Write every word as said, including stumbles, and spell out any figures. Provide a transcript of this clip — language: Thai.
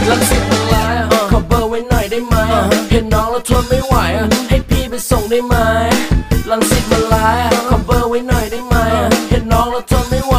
ลังสิตมันร้ายขอเบอร์ไว้หน่อยได้ไหมเห็นน้องแล้วทนไม่ไหวให้พี่ไปส่งได้ไหมลังสิตมันร้ายขอเบอร์ไว้หน่อยได้ไหมเห็นน้องแล้วทนไม่ไหว